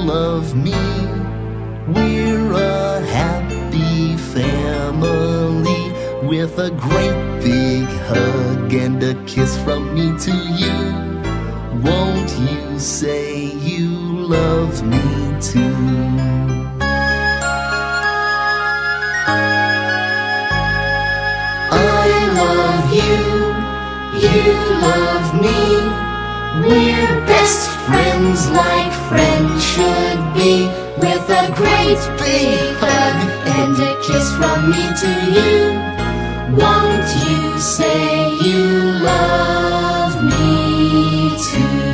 love me. We're a happy family, with a great big hug and a kiss from me to you. Won't you say you love me too? I love you, you love me. We're best friends like friends should be, with a great big hug and a kiss from me to you. Won't you say you love me too?